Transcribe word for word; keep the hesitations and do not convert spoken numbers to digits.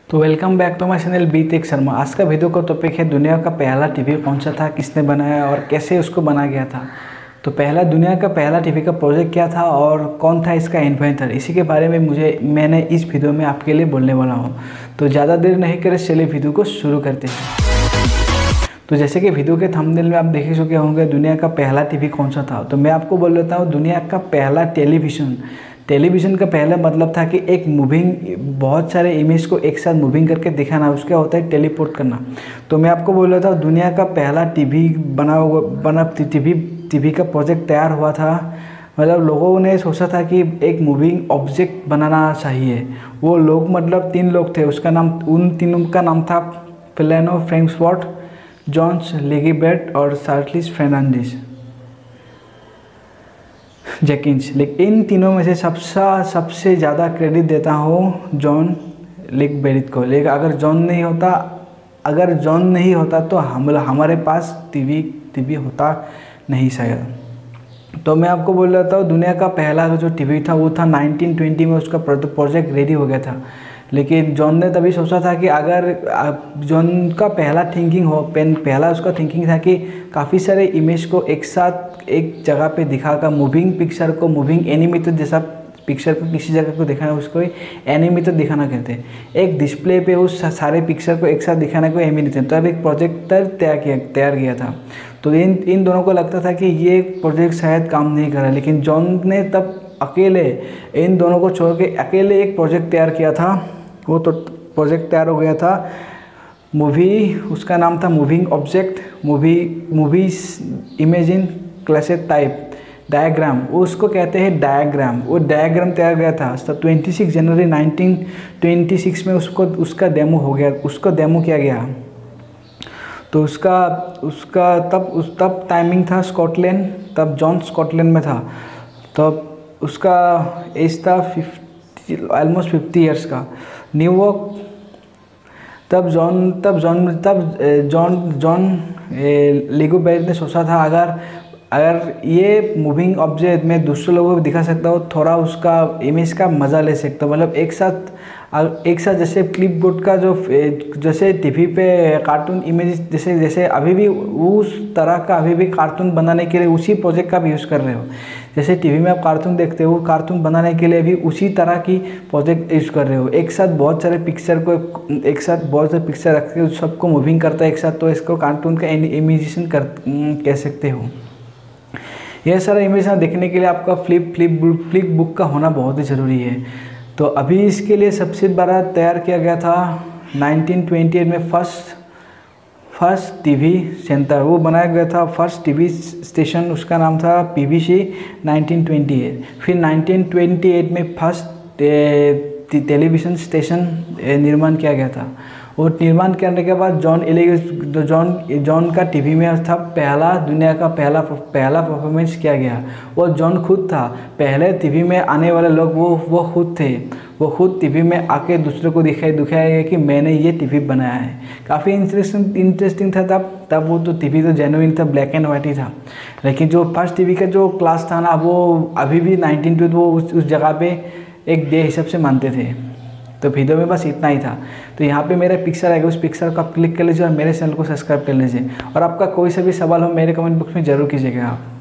तो welcome back to my channel B Tech Sharma. आज का वीडियो का टॉपिक है दुनिया का पहला टीवी कौन सा था, किसने बनाया और कैसे उसको बनाया गया था। तो पहला दुनिया का पहला टीवी का प्रोजेक्ट क्या था और कौन था इसका इन्वेंटर, इसी के बारे में मुझे मैंने इस वीडियो में आपके लिए बोलने वाला हूँ। तो ज़्यादा देर नहीं करे, चलिए वीडियो को शुरू करते हैं। तो जैसे कि वीडियो के थंबनेल में आप देख चुके होंगे दुनिया का पहला टीवी कौन सा था। तो मैं आपको बोल देता हूँ दुनिया का पहला टेलीविज़न। टेलीविज़न का पहला मतलब था कि एक मूविंग, बहुत सारे इमेज को एक साथ मूविंग करके दिखाना, उसका होता है टेलीपोर्ट करना। तो मैं आपको बोल रहा था दुनिया का पहला टीवी बना हुआ बना टीवी टीवी का प्रोजेक्ट तैयार हुआ था। मतलब लोगों ने सोचा था कि एक मूविंग ऑब्जेक्ट बनाना चाहिए। वो लोग मतलब तीन लोग थे, उसका नाम उन तीनों का नाम था प्लेनो फ्रैंक्सवर्थ, जॉन्स लिगिबर्ट और चार्ल्स फर्नांडीज जेकिंस। लेकिन इन तीनों में से सबसे सबसे ज़्यादा क्रेडिट देता हूँ जॉन लिगिबर्ट को। लेकिन अगर जॉन नहीं होता अगर जॉन नहीं होता तो हम हमारे पास टीवी टीवी होता नहीं शायद। तो मैं आपको बोल रहा था दुनिया का पहला जो टीवी था वो था नाइनटीन ट्वेंटी में, उसका प्रोजेक्ट रेडी हो गया था। लेकिन जॉन ने तभी सोचा था कि अगर जॉन का पहला थिंकिंग हो पेन पहला उसका थिंकिंग था कि काफ़ी सारे इमेज को एक साथ एक जगह पे दिखाकर मूविंग पिक्चर को मूविंग एनिमेटेड जैसा पिक्चर को किसी जगह को दिखाना, उसको एनिमेटेड दिखाना कहते हैं। एक डिस्प्ले पे उस सारे पिक्चर को एक साथ दिखाने को एनिमेटेड, तो अब एक प्रोजेक्टर तैयार किया तैयार किया था। तो इन इन दोनों को लगता था कि ये प्रोजेक्ट शायद काम नहीं कर रहा, लेकिन जॉन ने तब अकेले इन दोनों को छोड़ के अकेले एक प्रोजेक्ट तैयार किया था। वो तो प्रोजेक्ट तैयार हो गया था मूवी, उसका नाम था moving object movie movies imagine क्लासेट टाइप डायग्राम, वो उसको कहते हैं डायग्राम। वो डायग्राम तैयार गया था तब छब्बीस जनवरी नाइनटीन ट्वेंटी सिक्स में उसको उसका डेमो हो गया उसको डेमो किया गया। तो उसका उसका तब उस तब टाइमिंग था स्कॉटलैंड, तब जॉन स्कॉटलैंड में था। तब उसका एज था फिफ्टी ऑलमोस्ट फिफ्टी ईयर्स का। न्यूयॉर्क तब जॉन तब जॉन तब जॉन जॉन लिगिबर्ट ने सोचा था अगर अगर ये मूविंग ऑब्जेक्ट मैं दूसरे लोगों को दिखा सकता हूँ, थोड़ा उसका इमेज का मज़ा ले सकता हूँ। मतलब एक साथ एक साथ जैसे क्लिपबोर्ड का जो जैसे टीवी पे कार्टून इमेज जैसे जैसे अभी भी उस तरह का अभी भी कार्टून बनाने के लिए उसी प्रोजेक्ट का भी यूज़ कर रहे हो। जैसे टीवी में आप कार्टून देखते हो, कार्टून बनाने के लिए भी उसी तरह की प्रोजेक्ट यूज़ कर रहे हो। एक साथ बहुत सारे पिक्चर को एक साथ बहुत सारे पिक्चर रख के सबको मूविंग करता है एक साथ, तो इसको कार्टून का इमेजिनेशन कर कह सकते हो। यह सारा इमेज देखने के लिए आपका फ्लिप फ्लिप फ्लिप बुक का होना बहुत ही ज़रूरी है। तो अभी इसके लिए सबसे बड़ा तैयार किया गया था नाइनटीन ट्वेंटी एट में फर्स्ट फर्स्ट टीवी सेंटर, वो बनाया गया था फर्स्ट टीवी स्टेशन, उसका नाम था पीबीसी नाइनटीन ट्वेंटी एट। फिर नाइनटीन ट्वेंटी एट में फर्स्ट टेलीविज़न स्टेशन निर्माण किया गया था। और निर्माण करने के बाद जॉन एलिगस जॉन जॉन का टीवी में था पहला दुनिया का पहला पहला परफॉर्मेंस किया गया। वो जॉन खुद था, पहले टीवी में आने वाले लोग वो वो खुद थे। वो खुद टीवी में आके दूसरे को दिखाई दिखाया गया कि मैंने ये टीवी बनाया है। काफ़ी इंटरेस्टिंग इंटरेस्टिंग था तब तब वो तो टीवी तो जेन्युइन था, ब्लैक एंड वाइट ही था। लेकिन जो फर्स्ट टीवी का जो क्लास था ना, वो अभी भी नाइनटीन ट्वेंटी वो उस, उस जगह पे एक डे हिसाब से मानते थे। तो वीडियो में बस इतना ही था। तो यहाँ पे मेरा पिक्चर आएगा, उस पिक्चर को आप क्लिक कर लीजिए और मेरे चैनल को सब्सक्राइब कर लीजिए। और आपका कोई सा भी सवाल हो मेरे कमेंट बॉक्स में ज़रूर कीजिएगा आप।